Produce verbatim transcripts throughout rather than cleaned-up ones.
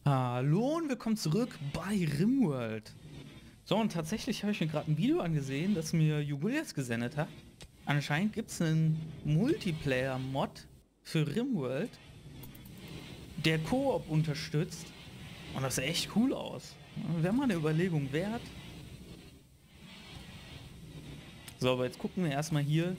Hallo und willkommen zurück bei RimWorld. So, und tatsächlich habe ich mir gerade ein Video angesehen, das mir Julius gesendet hat. Anscheinend gibt es einen Multiplayer-Mod für RimWorld, der Koop unterstützt. Und das sah echt cool aus. Wäre mal eine Überlegung wert. So, aber jetzt gucken wir erstmal hier.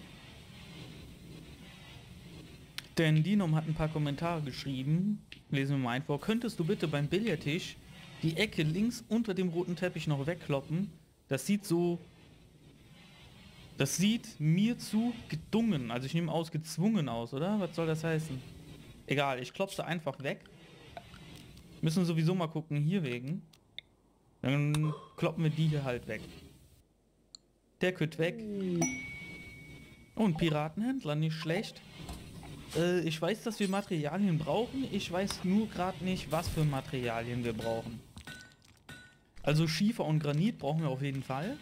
Denn Dinom hat ein paar Kommentare geschrieben. Lesen wir mal ein vor. Könntest du bitte beim Billardtisch die Ecke links unter dem roten Teppich noch wegkloppen? Das sieht so... Das sieht mir zu gedungen. Also ich nehme aus, gezwungen aus, oder? Was soll das heißen? Egal, ich klopfe einfach weg. Müssen sowieso mal gucken, hier wegen. Dann kloppen wir die hier halt weg. Der kütt weg. Und Piratenhändler, nicht schlecht. Ich weiß, dass wir Materialien brauchen. Ich weiß nur gerade nicht, was für Materialien wir brauchen. Also Schiefer und Granit brauchen wir auf jeden Fall.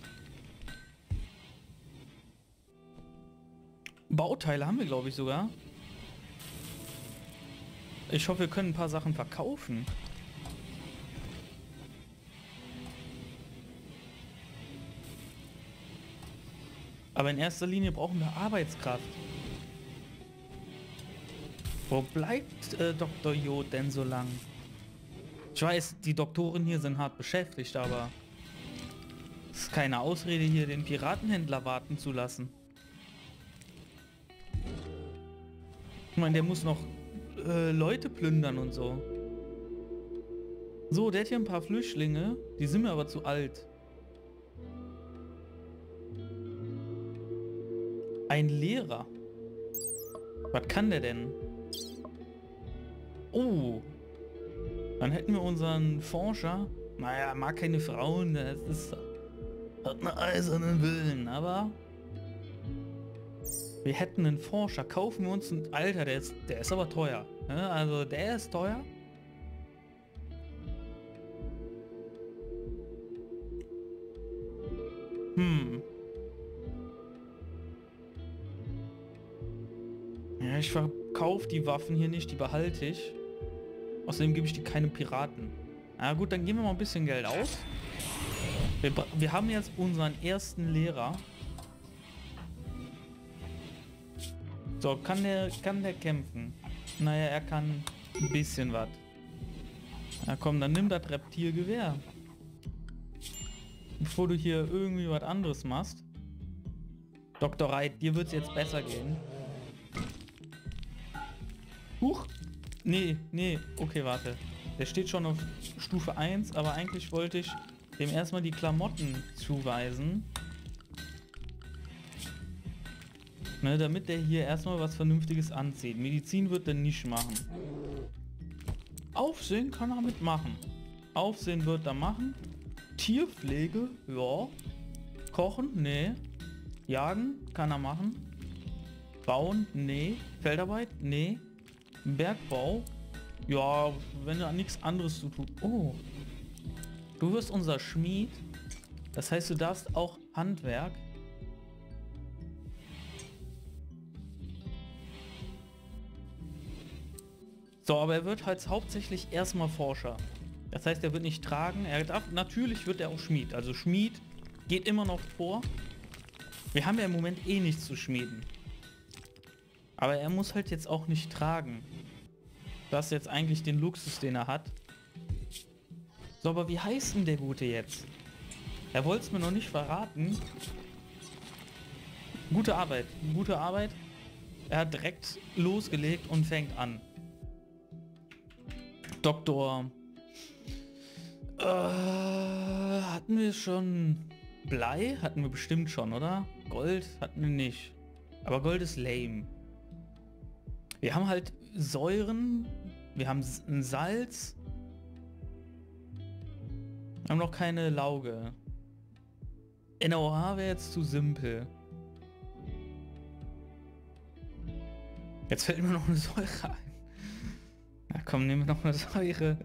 Bauteile haben wir, glaube ich, sogar. Ich hoffe, wir können ein paar Sachen verkaufen. Aber in erster Linie brauchen wir Arbeitskraft. Wo bleibt äh, Doktor Jod denn so lang? Ich weiß, die Doktoren hier sind hart beschäftigt, aber es ist keine Ausrede hier, den Piratenhändler warten zu lassen. Ich meine, der muss noch äh, Leute plündern und so. So, der hat hier ein paar Flüchtlinge, die sind mir aber zu alt. Ein Lehrer. Was kann der denn? Oh, dann hätten wir unseren Forscher. Naja, mag keine Frauen, das ist, hat einen eisernen Willen, aber wir hätten einen Forscher. Kaufen wir uns einen... Alter, der ist, der ist aber teuer. Ja, also der ist teuer. Hm. Ja, ich verkaufe die Waffen hier nicht, die behalte ich. Außerdem gebe ich die keine Piraten. Na gut, dann geben wir mal ein bisschen Geld aus. Wir, wir haben jetzt unseren ersten Lehrer. So, kann der, kann der kämpfen? Naja, er kann ein bisschen was. Na komm, dann nimm das Reptilgewehr. Bevor du hier irgendwie was anderes machst. Doktor Reit, dir wird es jetzt besser gehen. Huch! Nee, nee, okay, warte. Der steht schon auf Stufe eins, aber eigentlich wollte ich dem erstmal die Klamotten zuweisen. Ne, damit der hier erstmal was Vernünftiges anzieht. Medizin wird er nicht machen. Aufsehen kann er mitmachen. Aufsehen wird er machen. Tierpflege, ja. Kochen, nee. Jagen kann er machen. Bauen, nee. Feldarbeit, nee. Bergbau, ja, wenn er nichts anderes zu tun. Oh, du wirst unser Schmied. Das heißt, du darfst auch Handwerk. So, aber er wird halt hauptsächlich erstmal Forscher. Das heißt, er wird nicht tragen. Er darf, natürlich wird er auch Schmied. Also Schmied geht immer noch vor. Wir haben ja im Moment eh nichts zu schmieden. Aber er muss halt jetzt auch nicht tragen. Das ist jetzt eigentlich den Luxus, den er hat. So, aber wie heißt denn der Gute jetzt? Er wollte es mir noch nicht verraten. Gute Arbeit, gute Arbeit. Er hat direkt losgelegt und fängt an. Doktor... Äh, hatten wir schon... Blei? Hatten wir bestimmt schon, oder? Gold hatten wir nicht. Aber Gold ist lame. Wir haben halt Säuren, wir haben ein Salz, wir haben noch keine Lauge. N O H wäre jetzt zu simpel. Jetzt fällt mir noch eine Säure ein. Na komm, nehmen wir noch eine Säure.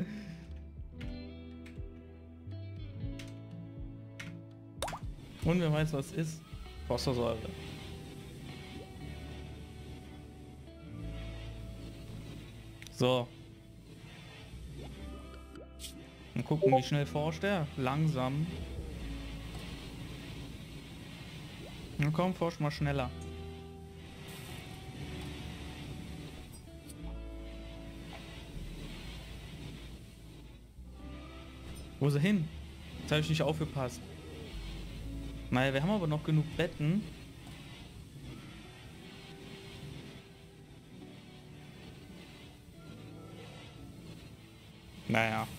Und wer weiß, was es ist? Phosphorsäure. So. Mal gucken, wie schnell forscht er. Langsam. Na komm, forsch mal schneller. Wo ist er hin? Jetzt habe ich nicht aufgepasst. Naja, wir haben aber noch genug Betten. Naja.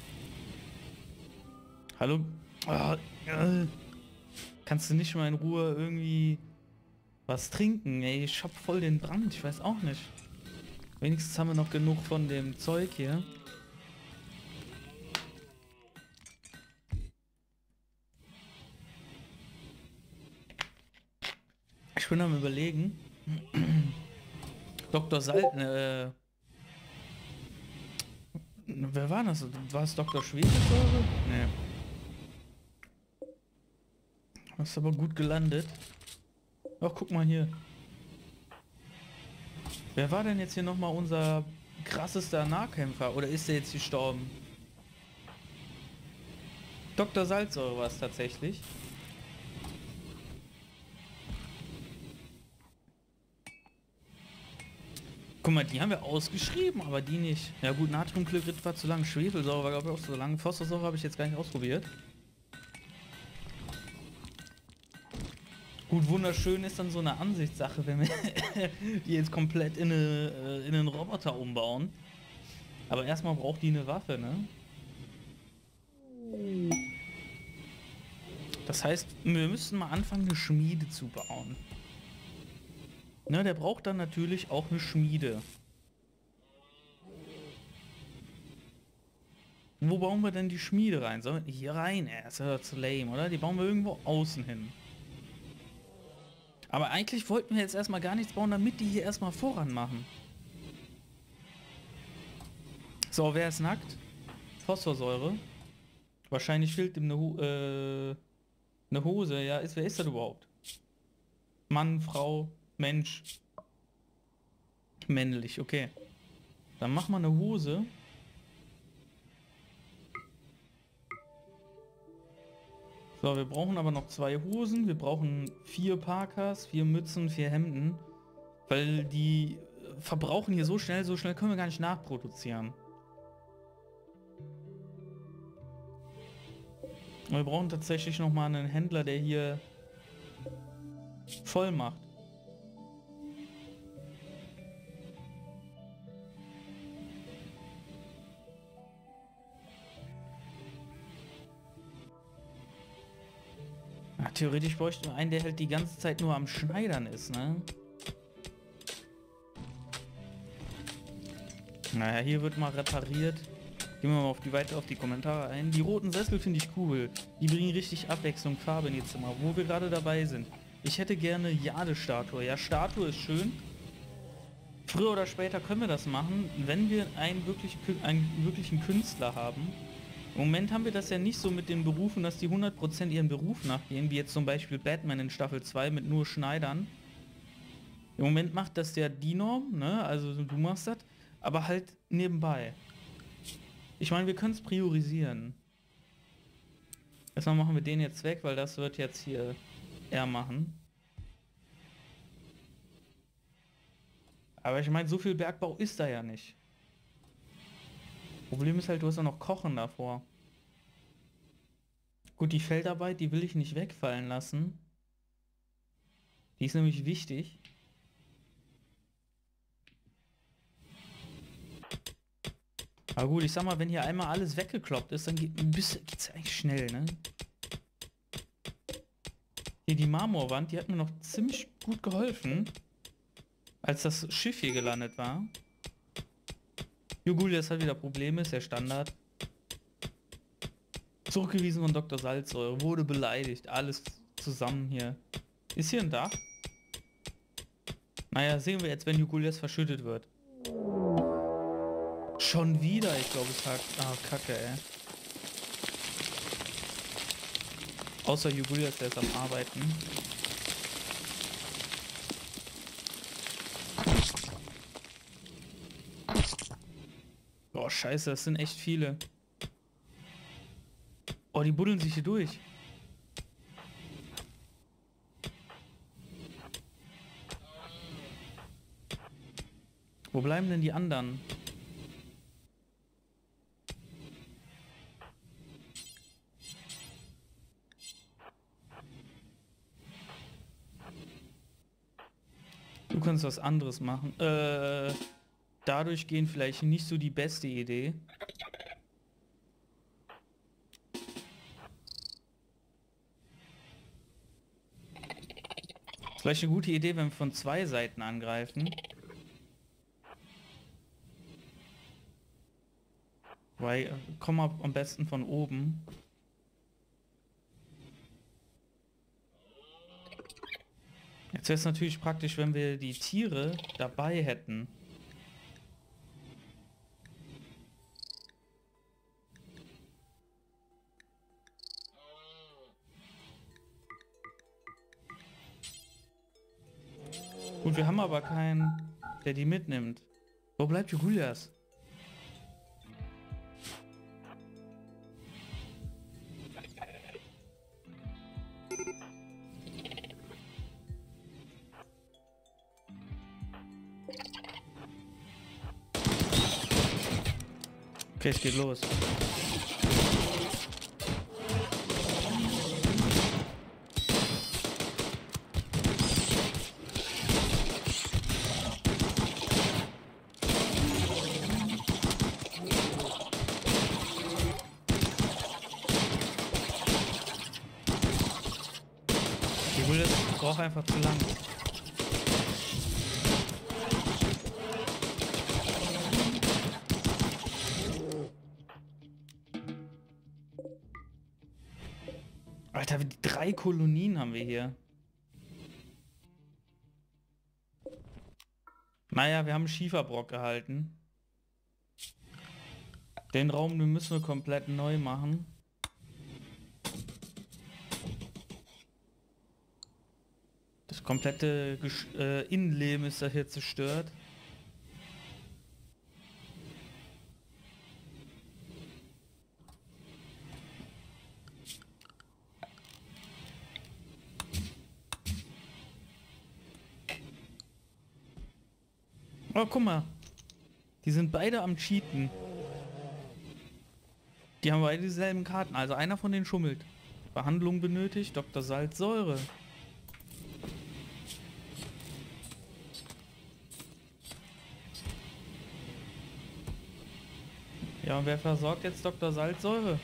Hallo? Ah, äh. Kannst du nicht mal in Ruhe irgendwie was trinken? Ey, ich hab voll den Brand. Ich weiß auch nicht. Wenigstens haben wir noch genug von dem Zeug hier. Ich bin am Überlegen. Doktor Sal... Äh, wer war das? War es Doktor Schwefelsäure? Nee. Hast aber gut gelandet. Ach, guck mal hier. Wer war denn jetzt hier nochmal unser krassester Nahkämpfer? Oder ist der jetzt gestorben? Doktor Salzsäure war es tatsächlich. Guck mal, die haben wir ausgeschrieben, aber die nicht. Ja gut, Natriumchlorid war zu lang, Schwefelsäure war glaube ich auch zu lang. Phosphorsäure habe ich jetzt gar nicht ausprobiert. Gut, wunderschön ist dann so eine Ansichtssache, wenn wir die jetzt komplett in, eine, in einen Roboter umbauen. Aber erstmal braucht die eine Waffe, ne? Das heißt, wir müssen mal anfangen, eine Schmiede zu bauen. Ne, der braucht dann natürlich auch eine Schmiede. Wo bauen wir denn die Schmiede rein? Sollen wir hier rein? Er ist ja zu lame, oder? Die bauen wir irgendwo außen hin. Aber eigentlich wollten wir jetzt erstmal gar nichts bauen, damit die hier erstmal voran machen. So, wer ist nackt? Phosphorsäure. Wahrscheinlich fehlt ihm eine, Ho äh, eine Hose. Ja, ist, wer ist das überhaupt? Mann, Frau, Mensch. Männlich, okay. Dann mach mal eine Hose. So, wir brauchen aber noch zwei Hosen. Wir brauchen vier Parkas, vier Mützen, vier Hemden. Weil die verbrauchen hier so schnell, so schnell können wir gar nicht nachproduzieren. Und wir brauchen tatsächlich noch mal einen Händler, der hier voll macht. Ja, theoretisch bräuchten wir einen, der halt die ganze Zeit nur am Schneidern ist, ne? Naja, hier wird mal repariert. Gehen wir mal auf die, weiter auf die Kommentare ein. Die roten Sessel finde ich cool. Die bringen richtig Abwechslung, Farbe in ihr Zimmer, wo wir gerade dabei sind. Ich hätte gerne Jade-Statue. Ja, Statue ist schön. Früher oder später können wir das machen, wenn wir einen, wirklich, einen wirklichen Künstler haben. Im Moment haben wir das ja nicht so mit den Berufen, dass die hundert Prozent ihren Beruf nachgehen, wie jetzt zum Beispiel Batman in Staffel zwei mit nur Schneidern. Im Moment macht das der Dinorm, ne? Also du machst das, aber halt nebenbei. Ich meine, wir können es priorisieren. Erstmal machen wir den jetzt weg, weil das wird jetzt hier er machen. Aber ich meine, so viel Bergbau ist da ja nicht. Problem ist halt, du hast ja noch Kochen davor. Gut, die Feldarbeit, die will ich nicht wegfallen lassen. Die ist nämlich wichtig. Aber gut, ich sag mal, wenn hier einmal alles weggekloppt ist, dann geht, geht's ja eigentlich schnell, ne? Hier die Marmorwand, die hat mir noch ziemlich gut geholfen, als das Schiff hier gelandet war. Jugulius hat wieder Probleme, ist der Standard. Zurückgewiesen von Doktor Salzsäure, wurde beleidigt, alles zusammen hier. Ist hier ein Dach? Naja, sehen wir jetzt, wenn Jugulius verschüttet wird. Schon wieder, ich glaube es hat... Ah, Kacke, ey. Außer Jugulius, der ist am Arbeiten. Boah, scheiße, das sind echt viele. Oh, die buddeln sich hier durch. Wo bleiben denn die anderen? Du kannst was anderes machen. Äh, dadurch gehen vielleicht nicht so die beste Idee. Vielleicht eine gute Idee, wenn wir von zwei Seiten angreifen. Weil, komm mal am besten von oben. Jetzt wäre es natürlich praktisch, wenn wir die Tiere dabei hätten. Gut, wir haben aber keinen, der die mitnimmt. Wo bleibt Julias? Okay, es geht los. Ich will das, ich brauche einfach zu lang. Alter, die drei Kolonien haben wir hier. Naja, wir haben einen Schieferbrock gehalten. Den Raum den müssen wir komplett neu machen. Das komplette Gesch äh, Innenleben ist da hier zerstört. Oh, guck mal. Die sind beide am Cheaten. Die haben beide dieselben Karten. Also einer von denen schummelt. Behandlung benötigt, Doktor Salzsäure. Ja, und wer versorgt jetzt Doktor Salzsäure?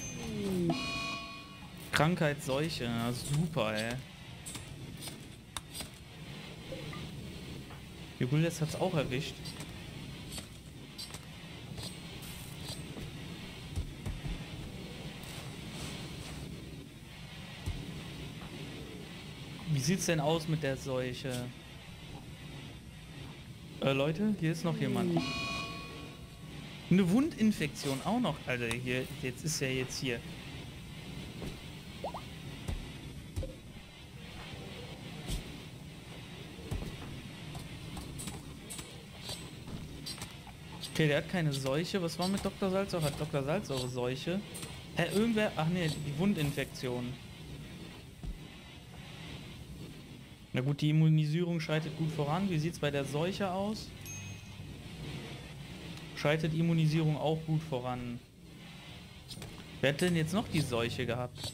Krankheit, Seuche. Na, super, ey. Julius hat's auch erwischt. Wie sieht's denn aus mit der Seuche? Äh, Leute, hier ist noch jemand. Eine Wundinfektion auch noch. Also hier, jetzt ist ja jetzt hier. Okay, der hat keine Seuche. Was war mit Doktor Salzsäure? Hat Doktor Salzsäure Seuche? Hä, irgendwer... Ach nee, die Wundinfektion. Na gut, die Immunisierung schreitet gut voran. Wie sieht's bei der Seuche aus? Schreitet Immunisierung auch gut voran. Wer hat denn jetzt noch die Seuche gehabt?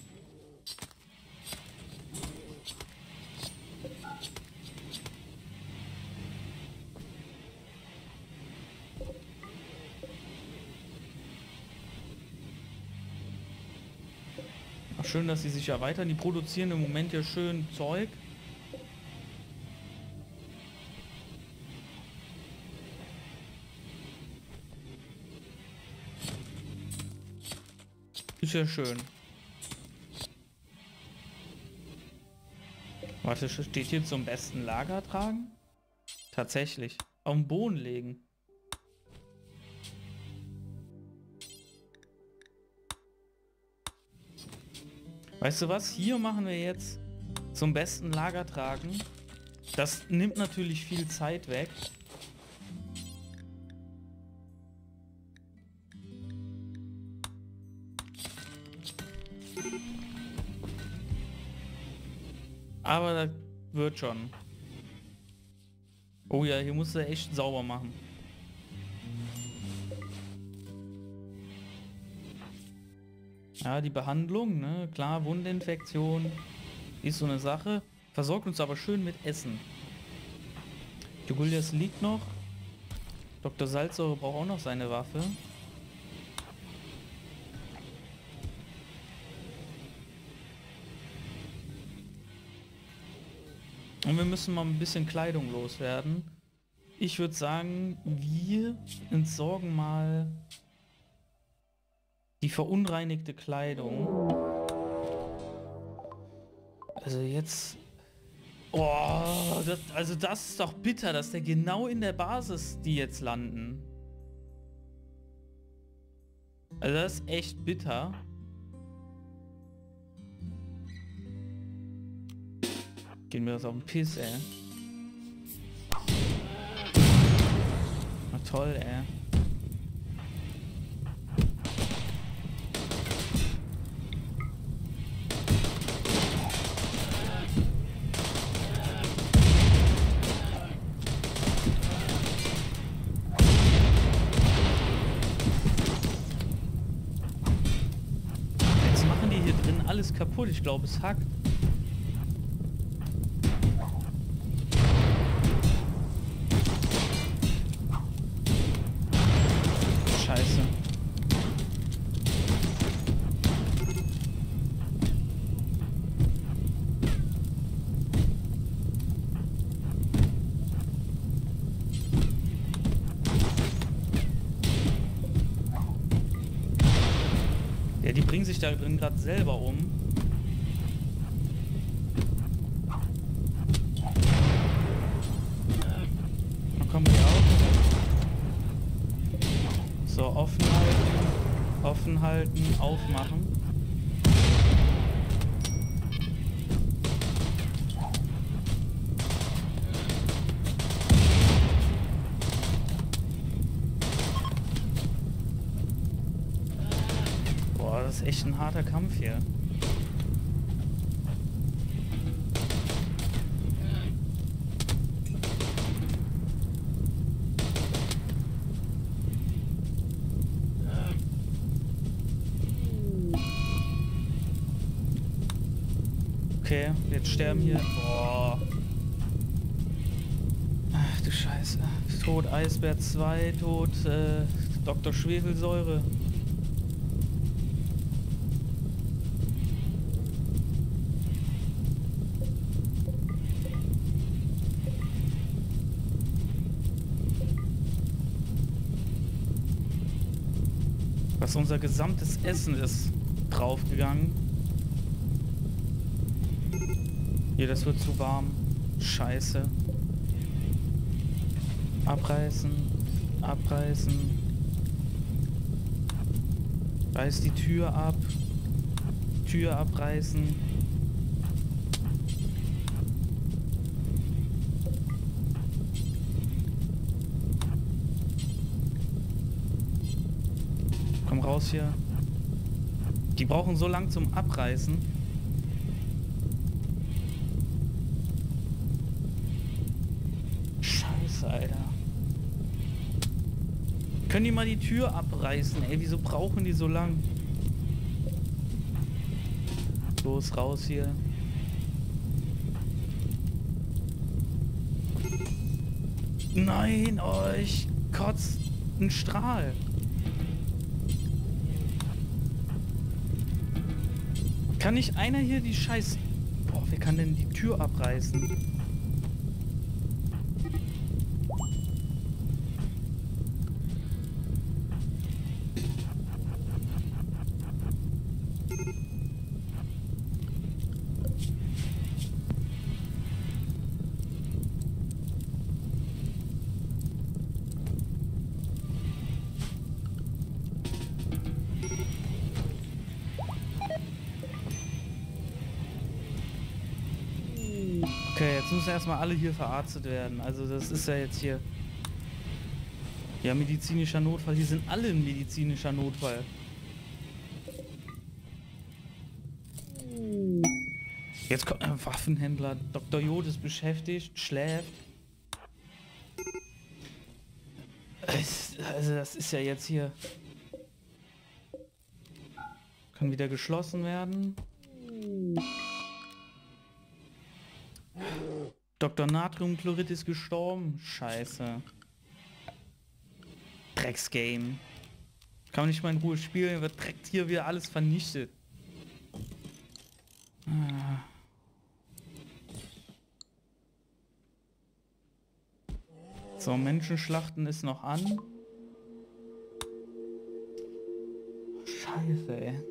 Ach, schön, dass sie sich erweitern. Die produzieren im Moment ja schön Zeug. Ist ja schön. Warte, steht hier zum besten Lager tragen? Tatsächlich. Auf den Boden legen. Weißt du was? Hier machen wir jetzt zum besten Lager tragen. Das nimmt natürlich viel Zeit weg. Aber das wird schon. Oh ja, hier musst du echt sauber machen. Ja, die Behandlung, ne? Klar, Wundinfektion ist so eine Sache. Versorgt uns aber schön mit Essen. Jugulias liegt noch. Doktor Salzsäure braucht auch noch seine Waffe. Und wir müssen mal ein bisschen Kleidung loswerden. Ich würde sagen, wir entsorgen mal die verunreinigte Kleidung. Also jetzt... Oh, das, also das ist doch bitter, dass der genau in der Basis die jetzt landen. Also das ist echt bitter. Gehen wir das auf den Piss, ey. Na toll, ey. Jetzt machen die hier drin alles kaputt. Ich glaube, es hackt. Scheiße. Ja, die bringen sich da drin gerade selber um. Dann kommen die auch. So, offen halten, offen halten, aufmachen. Boah, das ist echt ein harter Kampf hier. Okay, jetzt sterben hier. Boah. Ach du Scheiße. Tod Eisbär zwei, Tod äh, Doktor Schwefelsäure. Was unser gesamtes Essen ist draufgegangen. Hier, das wird zu warm. Scheiße. Abreißen. Abreißen. Reiß die Tür ab. Tür abreißen. Komm raus hier. Die brauchen so lang zum Abreißen. Alter. Können die mal die Tür abreißen, ey? Wieso brauchen die so lang? Los, raus hier. Nein, euch kotzt ein Strahl. Kann nicht einer hier die Scheiß... Boah, wer kann denn die Tür abreißen? Okay, jetzt müssen erstmal alle hier verarztet werden. Also das ist ja jetzt hier... Ja, medizinischer Notfall. Hier sind alle ein medizinischer Notfall. Jetzt kommt ein Waffenhändler. Doktor Jod ist beschäftigt, schläft. Es, also das ist ja jetzt hier... Kann wieder geschlossen werden. Doktor Natriumchlorid ist gestorben. Scheiße. Drecksgame. Kann man nicht mal in Ruhe spielen, wird direkt hier wieder alles vernichtet. Ah. So, Menschenschlachten ist noch an. Scheiße, ey.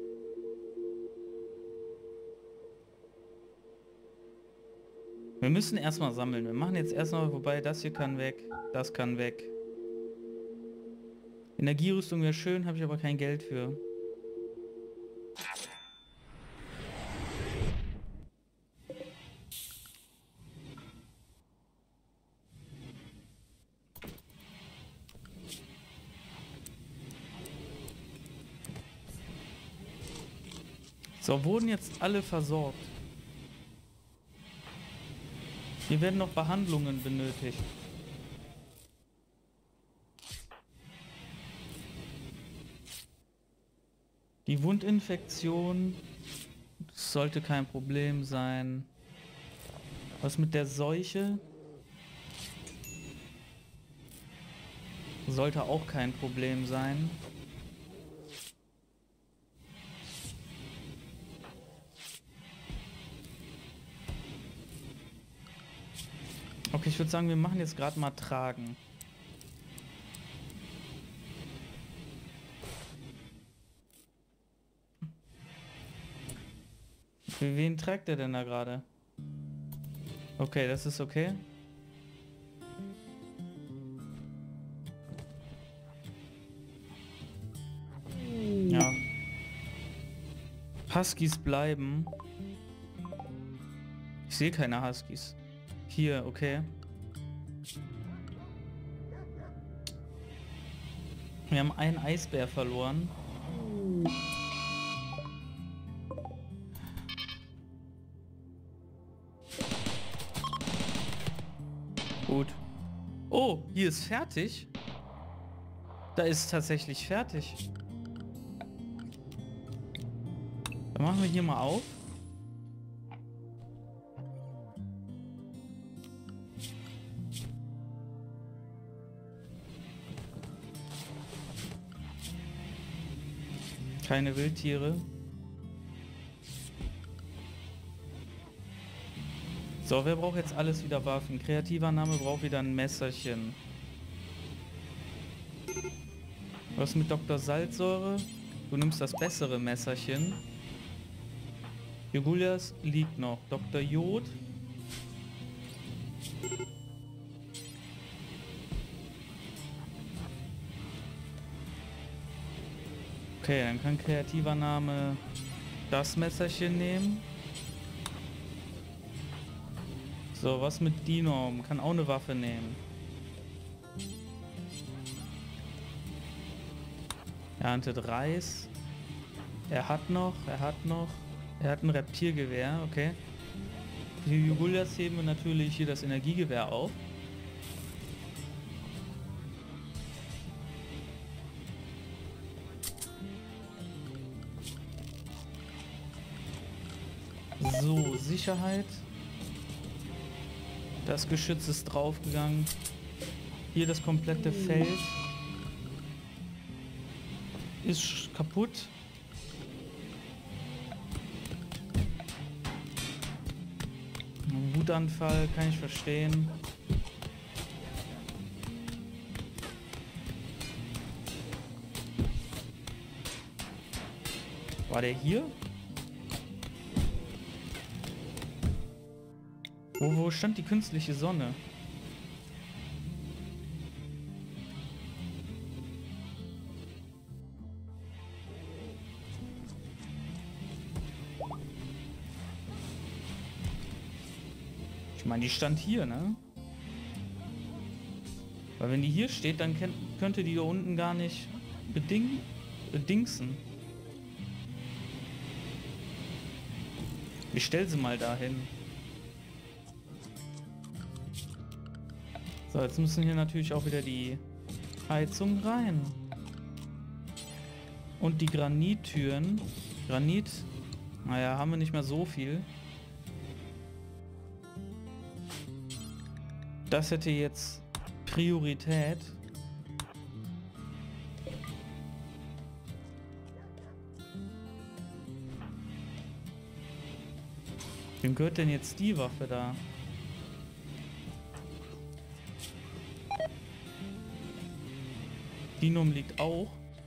Wir müssen erstmal sammeln. Wir machen jetzt erstmal, wobei das hier kann weg, das kann weg. Energierüstung wäre schön, habe ich aber kein Geld für. So, wurden jetzt alle versorgt. Hier werden noch Behandlungen benötigt. Die Wundinfektion sollte kein Problem sein. Was mit der Seuche? Sollte auch kein Problem sein. Okay, ich würde sagen, wir machen jetzt gerade mal Tragen. Für wen trägt er denn da gerade? Okay, das ist okay. Ja. Huskies bleiben. Ich sehe keine Huskies. Hier, okay. Wir haben einen Eisbär verloren. Gut. Oh, hier ist fertig. Da ist tatsächlich fertig. Dann machen wir hier mal auf. Keine Wildtiere. So, wer braucht jetzt alles wieder Waffen? Kreativer Name braucht wieder ein Messerchen. Was mit Doktor Salzsäure? Du nimmst das bessere Messerchen. Jugulias liegt noch. Doktor Jod. Okay, dann kann kreativer Name das Messerchen nehmen. So, was mit Dinom? Kann auch eine Waffe nehmen. Er erntet Reis. Er hat noch, er hat noch. Er hat ein Reptilgewehr, okay. Für die Jugulias heben wir natürlich hier das Energiegewehr auf. So, Sicherheit. Das Geschütz ist draufgegangen. Hier das komplette Feld ist kaputt. Ein Wutanfall kann ich verstehen. War der hier? Wo, wo stand die künstliche Sonne? Ich meine, die stand hier, ne? Weil wenn die hier steht, dann könnte die da unten gar nicht bedingen, bedingsen. Ich stelle sie mal dahin. So, jetzt müssen hier natürlich auch wieder die Heizung rein. Und die Granittüren. Granit, naja, haben wir nicht mehr so viel. Das hätte jetzt Priorität. Wem gehört denn jetzt die Waffe da? Dinum liegt auch.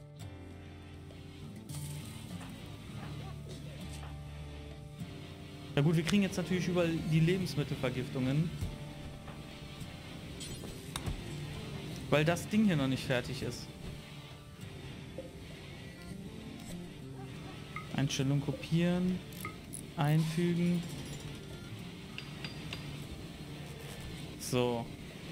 Ja gut, wir kriegen jetzt natürlich überall die Lebensmittelvergiftungen. Weil das Ding hier noch nicht fertig ist. Einstellung kopieren. Einfügen. So.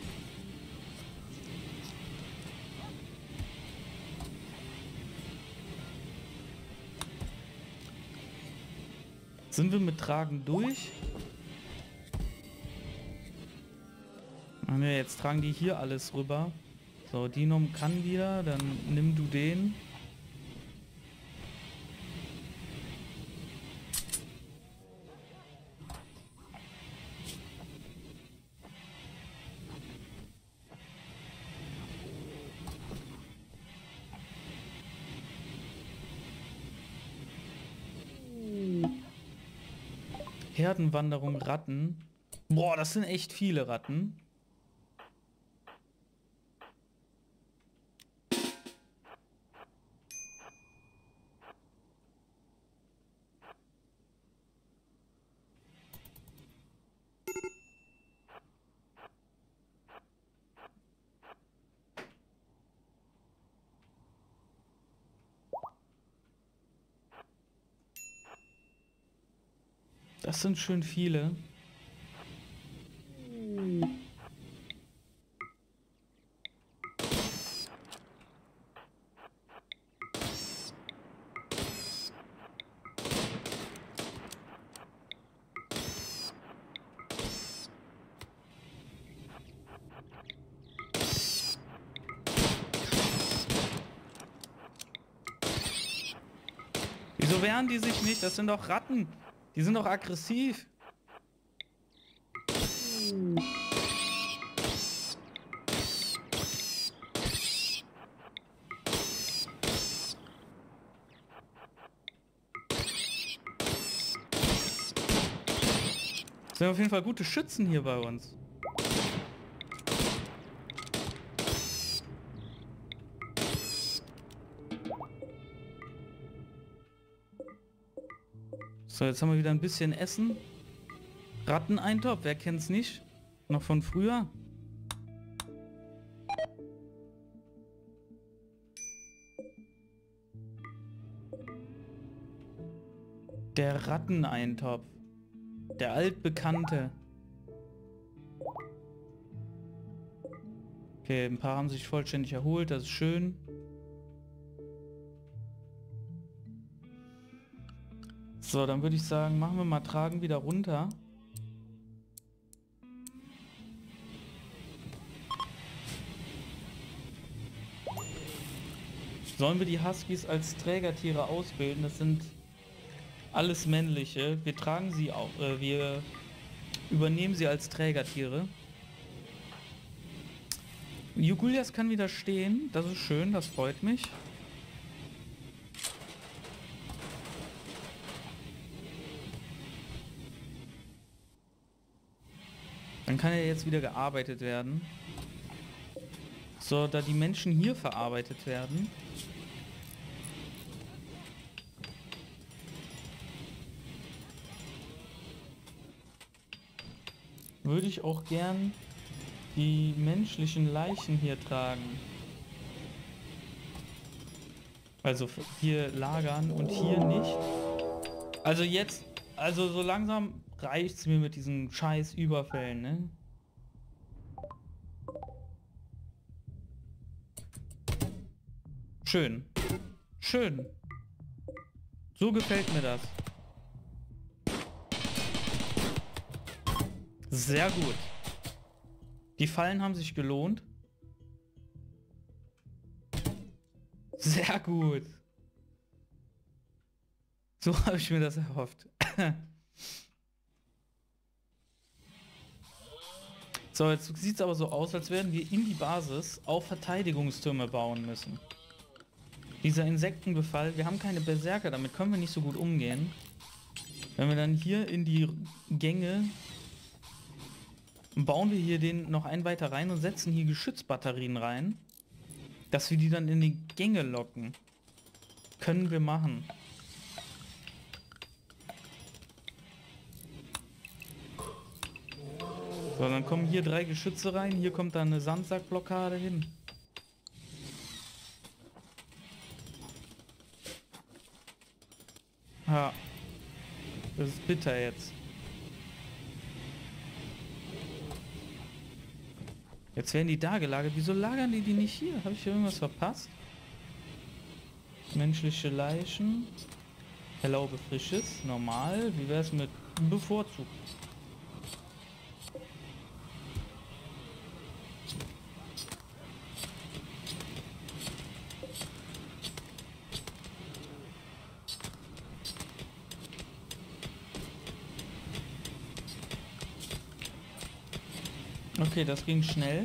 Sind wir mit Tragen durch? Ach ne, jetzt tragen die hier alles rüber. So, Dinum kann wieder, dann nimm du den. Herdenwanderung Ratten. Boah, das sind echt viele Ratten. Das sind schön viele. Wieso wehren die sich nicht? Das sind doch Ratten. Die sind doch aggressiv. Es sind auf jeden Fall gute Schützen hier bei uns. So, jetzt haben wir wieder ein bisschen Essen. Ratteneintopf, wer kennt's nicht? Noch von früher? Der Ratteneintopf. Der altbekannte. Okay, ein paar haben sich vollständig erholt, das ist schön. So, dann würde ich sagen, machen wir mal Tragen wieder runter. Sollen wir die Huskies als Trägertiere ausbilden? Das sind alles männliche. Wir tragen sie auch, äh, wir übernehmen sie als Trägertiere. Jugulias kann wieder stehen. Das ist schön, das freut mich. Dann kann er jetzt wieder gearbeitet werden. So, da die Menschen hier verarbeitet werden. Würde ich auch gern die menschlichen Leichen hier tragen. Also hier lagern und hier nicht. Also jetzt, also so langsam reicht's mir mit diesen scheiß Überfällen, ne? Schön. Schön. So gefällt mir das. Sehr gut. Die Fallen haben sich gelohnt. Sehr gut. So habe ich mir das erhofft. So, jetzt sieht es aber so aus, als werden wir in die Basis auch Verteidigungstürme bauen müssen. Dieser Insektenbefall, wir haben keine Berserker, damit können wir nicht so gut umgehen. Wenn wir dann hier in die Gänge bauen wir hier den noch einen weiter rein und setzen hier Geschützbatterien rein, dass wir die dann in die Gänge locken. Können wir machen. So, dann kommen hier drei Geschütze rein, hier kommt dann eine Sandsackblockade hin. Ja, das ist bitter jetzt. Jetzt werden die da gelagert. Wieso lagern die die nicht hier? Habe ich hier irgendwas verpasst? Menschliche Leichen. Erlaube Frisches. Normal. Wie wäre es mit bevorzugt? Okay, das ging schnell.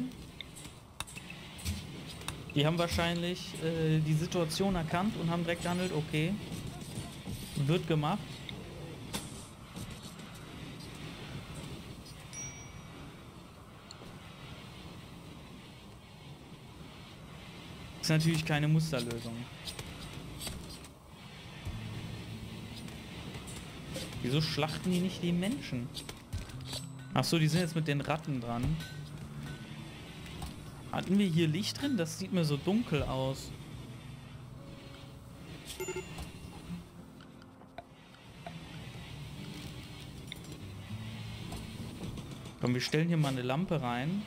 Die haben wahrscheinlich äh, die Situation erkannt und haben direkt gehandelt. Okay. Wird gemacht. Ist natürlich keine Musterlösung. Wieso schlachten die nicht die Menschen? Ach so, die sind jetzt mit den Ratten dran. Hatten wir hier Licht drin? Das sieht mir so dunkel aus. Komm, wir stellen hier mal eine Lampe rein.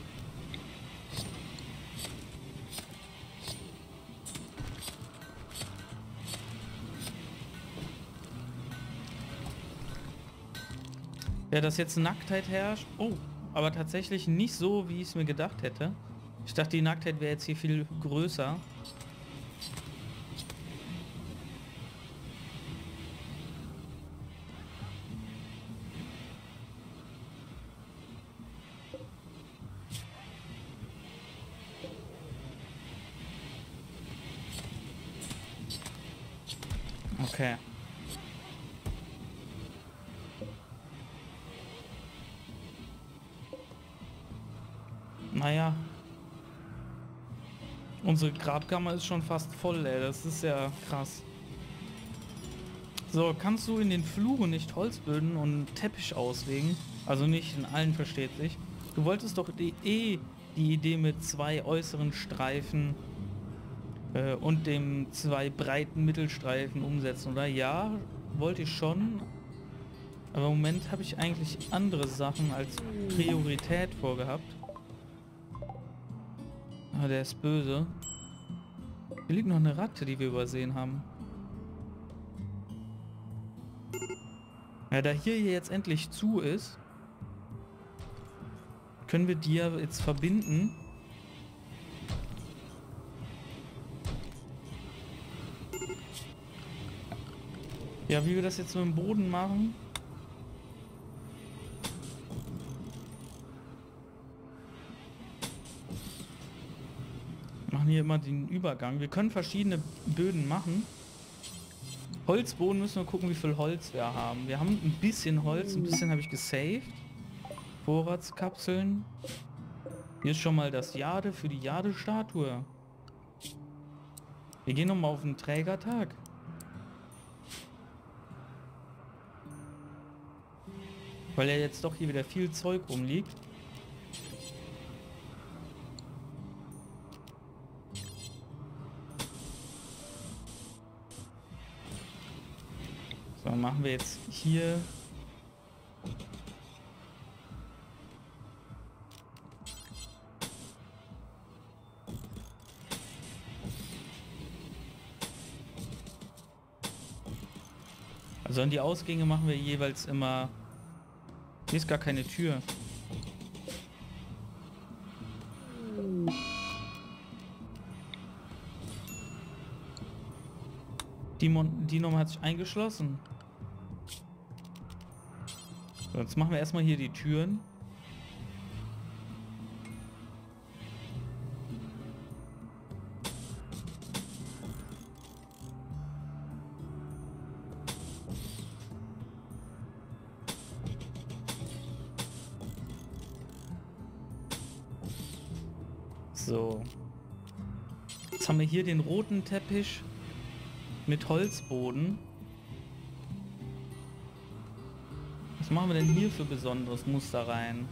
Ja, dass jetzt Nacktheit herrscht. Oh, aber tatsächlich nicht so, wie ich es mir gedacht hätte. Ich dachte, die Nacktheit wäre jetzt hier viel größer. Okay. Naja. Unsere Grabkammer ist schon fast voll, ey. Das ist ja krass. So, kannst du in den Fluren nicht Holzböden und Teppich auslegen? Also nicht in allen, versteht sich. Du wolltest doch die, eh die Idee mit zwei äußeren Streifen äh, und dem zwei breiten Mittelstreifen umsetzen, oder? Ja, wollte ich schon. Aber im Moment habe ich eigentlich andere Sachen als Priorität vorgehabt. Ah, der ist böse. Hier liegt noch eine Ratte, die wir übersehen haben. Ja, da hier jetzt endlich zu ist, können wir die ja jetzt verbinden. Ja, wie wir das jetzt mit dem Boden machen. Machen hier immer den Übergang. Wir können verschiedene Böden machen. Holzboden müssen wir gucken, wie viel Holz wir haben. Wir haben ein bisschen Holz, ein bisschen habe ich gesaved. Vorratskapseln. Hier ist schon mal das Jade für die Jade-Statue. Wir gehen nochmal auf den Trägertag. Weil ja jetzt doch hier wieder viel Zeug rumliegt. So, dann machen wir jetzt hier also an die Ausgänge machen wir jeweils immer Hier ist gar keine Tür. Dimon, Dinom hat sich eingeschlossen. So, jetzt machen wir erstmal hier die Türen. So. Jetzt haben wir hier den roten Teppich mit Holzboden. Was machen wir denn hier für besonderes Muster rein?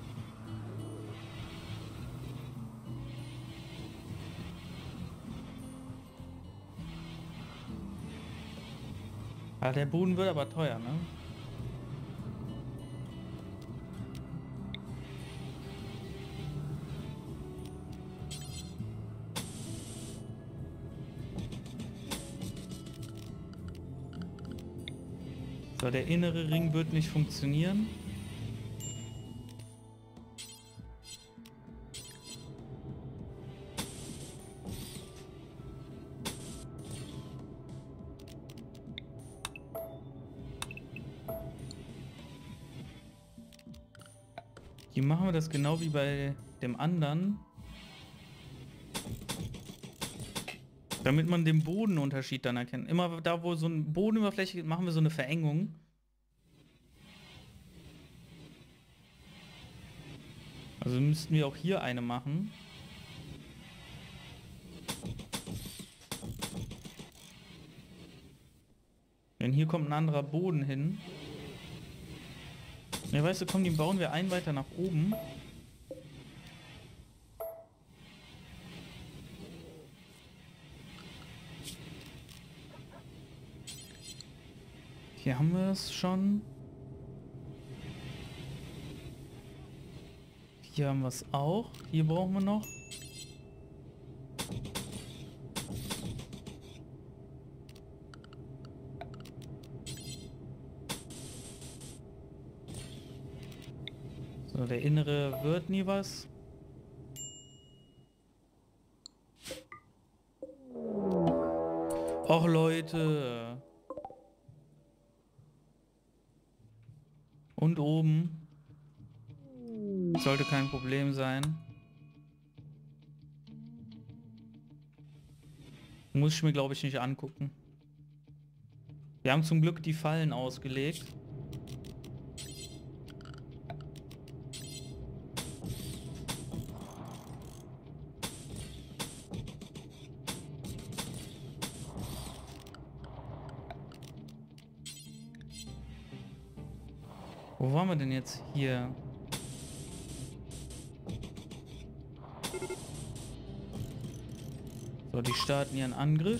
Ah, der Boden wird aber teuer, ne? So, der innere Ring wird nicht funktionieren. Hier machen wir das genau wie bei dem anderen. Damit man den Bodenunterschied dann erkennt. Immer da, wo so eine Bodenüberfläche geht, machen wir so eine Verengung. Also müssten wir auch hier eine machen. Denn hier kommt ein anderer Boden hin. Ja, weißt du, komm, den bauen wir ein weiter nach oben. Hier haben wir es schon. Hier haben wir es auch. Hier brauchen wir noch. So, der innere wird nie was. Och Leute. Und oben. Sollte kein Problem sein. Muss ich mir, glaube ich, nicht angucken. Wir haben zum Glück die Fallen ausgelegt. Wo waren wir denn jetzt hier? So, die starten ihren Angriff.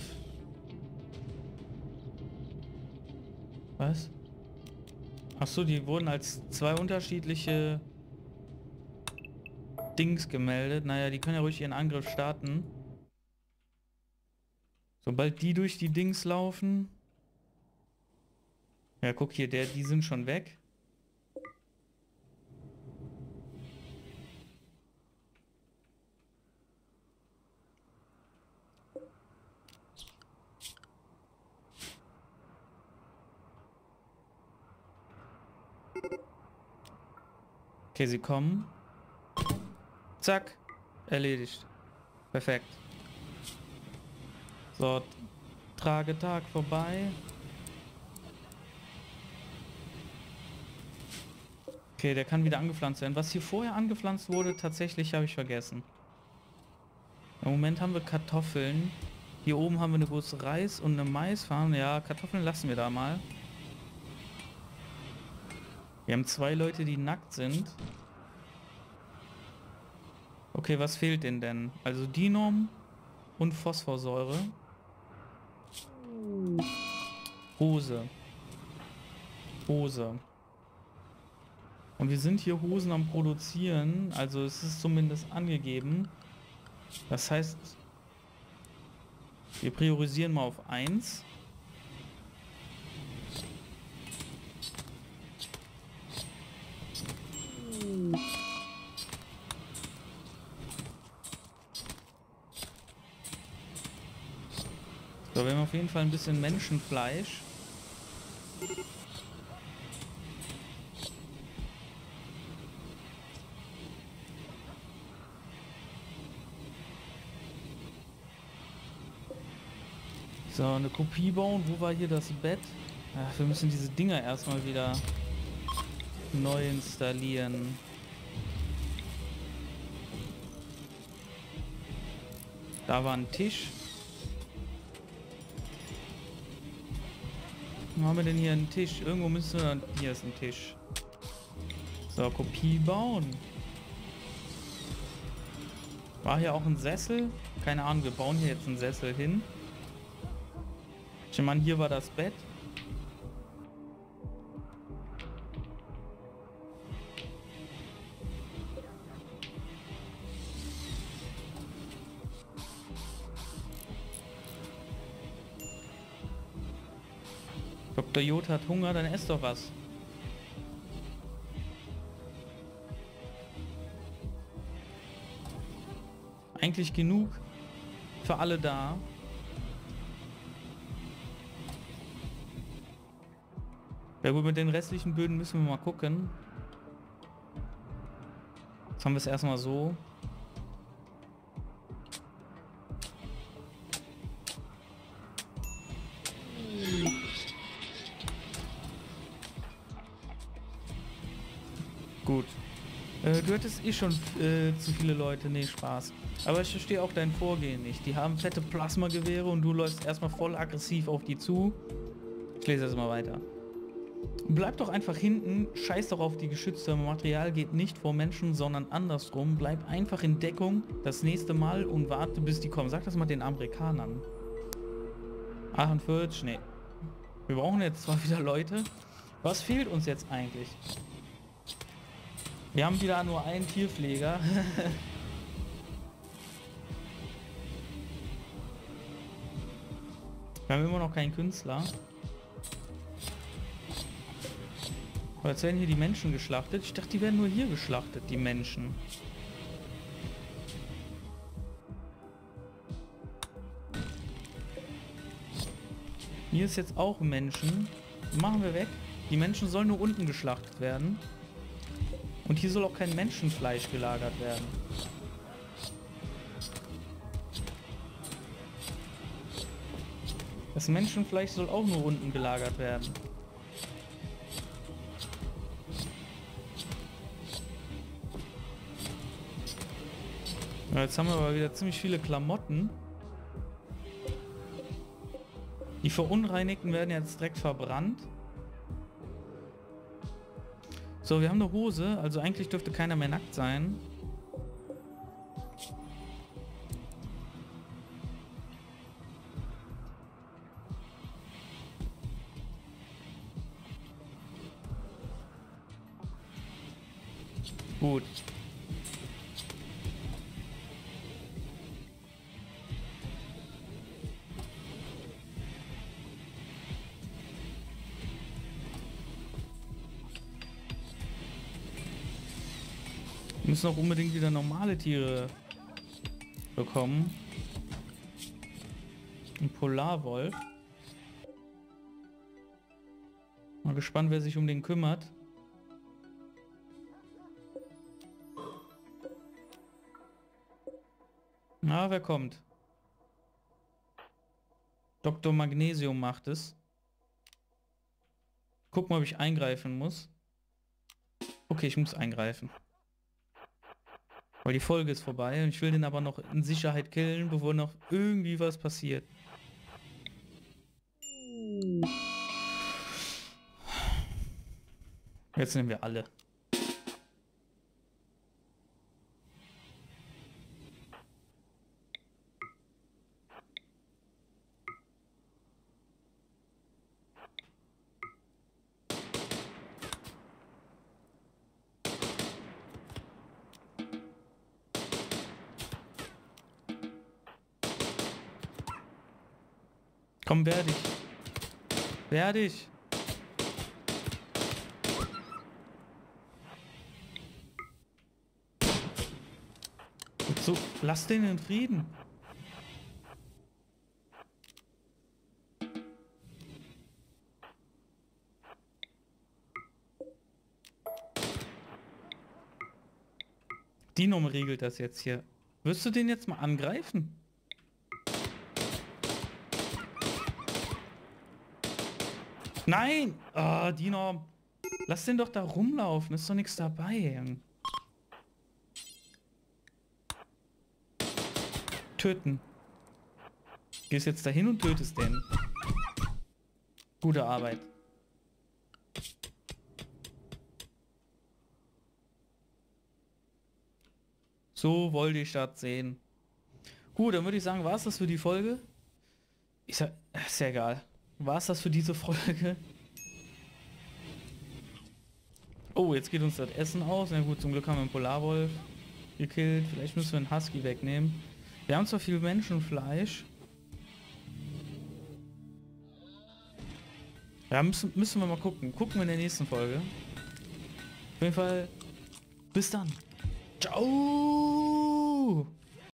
Was? Ach so, die wurden als zwei unterschiedliche Dings gemeldet. Naja, die können ja ruhig ihren Angriff starten. Sobald die durch die Dings laufen. Ja, guck hier, der, die sind schon weg. Okay, sie kommen. Zack. Erledigt. Perfekt. So. Tragetag vorbei. Okay, der kann wieder angepflanzt werden. Was hier vorher angepflanzt wurde, tatsächlich habe ich vergessen. Im Moment haben wir Kartoffeln. Hier oben haben wir eine große Reis- und eine Maisfarm. Ja, Kartoffeln lassen wir da mal. Wir haben zwei Leute, die nackt sind. Okay, was fehlt denn denn? Also Dinom und Phosphorsäure. Hose. Hose. Und wir sind hier Hosen am Produzieren. Also es ist zumindest angegeben. Das heißt, wir priorisieren mal auf eins. So, wir haben auf jeden Fall ein bisschen Menschenfleisch. So, eine Kopie bauen. Wo war hier das Bett? Ach, wir müssen diese Dinger erstmal wieder neu installieren. Da war ein Tisch. Wo haben wir denn hier einen Tisch? Irgendwo müssen wir... Hier ist ein Tisch. So, Kopie bauen. War hier auch ein Sessel? Keine Ahnung, wir bauen hier jetzt einen Sessel hin. Ich meine, hier war das Bett. Doktor Jod hat Hunger, dann ess doch was. Eigentlich genug für alle da. Ja gut, mit den restlichen Böden müssen wir mal gucken. Jetzt haben wir es erstmal so. Gut. Äh, du hattest eh schon äh, zu viele Leute. Nee, Spaß. Aber ich verstehe auch dein Vorgehen nicht. Die haben fette Plasmagewehre und du läufst erstmal voll aggressiv auf die zu. Ich lese das mal weiter. Bleib doch einfach hinten, scheiß doch auf die Geschütze. Material geht nicht vor Menschen, sondern andersrum. Bleib einfach in Deckung das nächste Mal und warte, bis die kommen. Sag das mal den Amerikanern. achtundvierzig, nee. Wir brauchen jetzt zwar wieder Leute. Was fehlt uns jetzt eigentlich? Wir haben wieder nur einen Tierpfleger. Wir haben immer noch keinen Künstler. Aber jetzt werden hier die Menschen geschlachtet. Ich dachte, die werden nur hier geschlachtet, die Menschen. Hier ist jetzt auch Menschen. Machen wir weg. Die Menschen sollen nur unten geschlachtet werden. Und hier soll auch kein Menschenfleisch gelagert werden. Das Menschenfleisch soll auch nur unten gelagert werden. Ja, jetzt haben wir aber wieder ziemlich viele Klamotten. Die Verunreinigten werden jetzt direkt verbrannt. So, wir haben eine Hose, also eigentlich dürfte keiner mehr nackt sein. Gut. Wir müssen auch unbedingt wieder normale Tiere bekommen. Ein Polarwolf. Mal gespannt, wer sich um den kümmert. Na, wer kommt? Doktor Magnesium macht es. Guck mal, ob ich eingreifen muss. Okay, ich muss eingreifen. Weil die Folge ist vorbei und ich will den aber noch in Sicherheit killen, bevor noch irgendwie was passiert. Jetzt nehmen wir alle. Komm, werde ich. Werde ich. So, lass den in Frieden. Dinom regelt das jetzt hier. Wirst du den jetzt mal angreifen? Nein! Ah, oh, Dinom. Lass den doch da rumlaufen. Ist doch nichts dabei. Töten. Gehst jetzt dahin und tötest den. Gute Arbeit. So wollte ich das sehen. Gut, dann würde ich sagen, war es das für die Folge? Ich sag, ist ja egal. War es das für diese Folge? Oh, jetzt geht uns das Essen aus. Na gut, zum Glück haben wir einen Polarwolf gekillt. Vielleicht müssen wir einen Husky wegnehmen. Wir haben zwar viel Menschenfleisch. Ja, müssen, müssen wir mal gucken. Gucken wir in der nächsten Folge. Auf jeden Fall, bis dann. Ciao!